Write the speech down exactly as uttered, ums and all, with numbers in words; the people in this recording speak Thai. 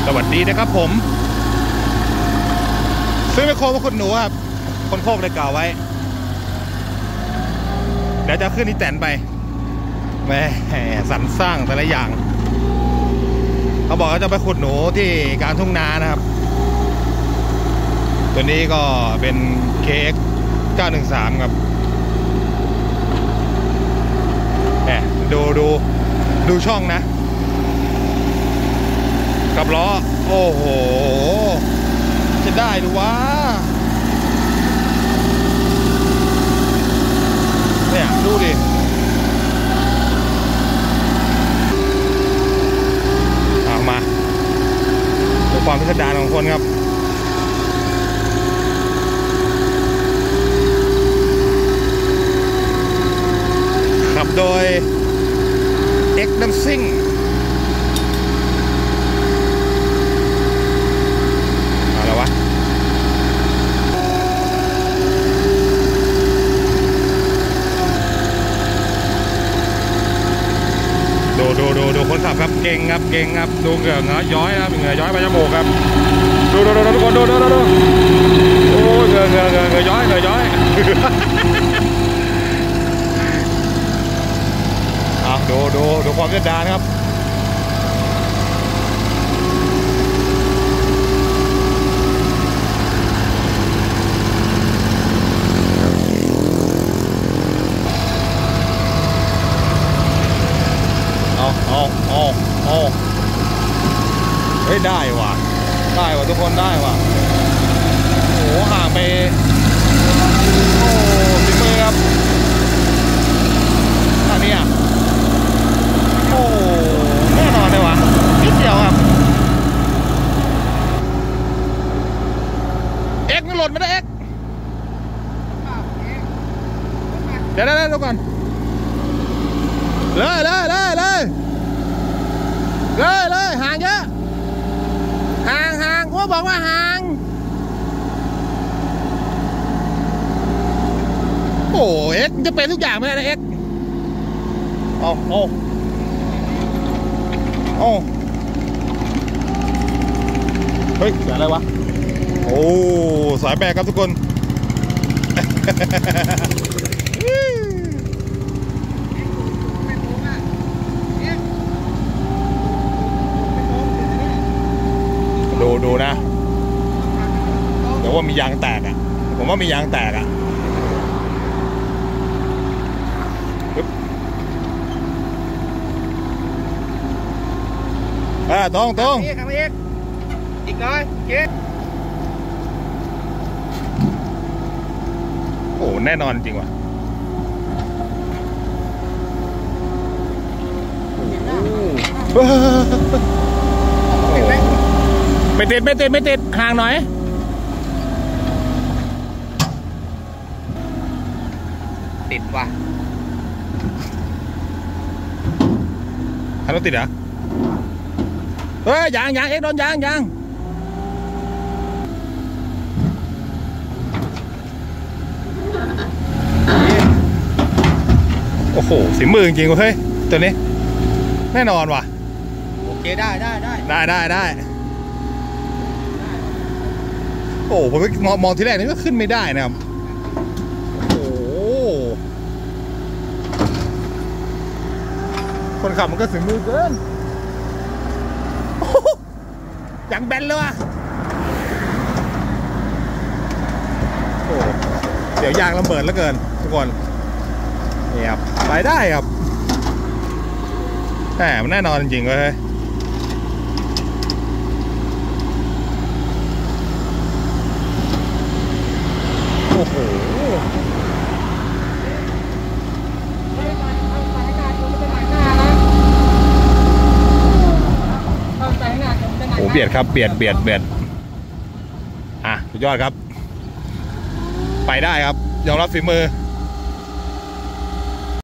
สวัสดีนะครับผมซื้อไมโครมาขุดหนูครับคนโคกได้กล่าวไว้เดี๋ยวจะขึ้นอีแตนไปแหมสรรสร้างแต่ละอย่างเขาบอกเขาจะไปขุดหนูที่กลางทุ่งนานะครับตัวนี้ก็เป็นเคเอ็กซ์เก้าหนึ่งสามครับแหมดูดูดูช่องนะกับล้อโอ้โหจะได้ดูวะเนี่ยดูดิเอามาดูความพิสดารของคนครับขับโดย X น้ำซิ่งอะไรวะดูดูดูดูคนขับครับเก่งครับเก่งครับดูเหงื่อย้อยนะครับเหงื่อย้อยไปจมูกครับดูดูดูทุกคนดูดูดูดูโอ้เหงื่อเหงื่อเหงื่อย้อยเหงื่อย้อยเอาดูดูดูความพิสดารครับเอาเอาเอาเอาเฮ้ยได้ว่ะได้ว่ะทุกคนได้ว่ะโอ้โหห่างไปโอ้ฝีมือครับท่านี้อ่ะโอ้แน่นอนเลยว่ะนิดเดียวครับเอ็กซ์มันหล่นไม่ได้เอ็กซ์เดี๋ยวได้ได้ดูก่อนเลยเลยเลยเลยเลยเลยห่างเยอะห่างห่างกูบอกว่าห่างโอ้เอ็กซ์จะเป็นทุกอย่างไม่ได้นะเอ็กซ์โอ้โอ้โอ้เฮ้ยเสียอะไรวะโอ้สายแบกครับทุกคนดูดูนะเดี๋ยวว่ามียางแตกอ่ะผมว่ามียางแตกอ่ะอ่าตรงตรงอีกครับอีกอีกหน่อยเก๊โอ้แน่นอนจริงว่ะไม่ติดไม่ติดไม่ติดห่างหน่อยติดว่ะฮัลโหลติดเหรอเฮ้ยยางยางเอ็กโดนยางยางโอ้โหฝีมือจริงๆเฮ้ยตัวนี้แน่นอนว่ะโอเคได้ได้ได้ได้ได้ได้โอ้ผมมองมองทีแรกนี่ก็ขึ้นไม่ได้นะครับโอ้คนขับมันก็ถึงมือเกินอย่างแบนเลยว่ะโอ้เดี๋ยวยางระเบิดแล้วเกินทุกคนนี่ครับไปได้ครับแหมมันแน่นอนจริงๆเลยโอ้โหโอ้เบียดครับเบียดเบียดเบียดอ่ะสุดยอดครับไปได้ครับยอมรับฝีมือ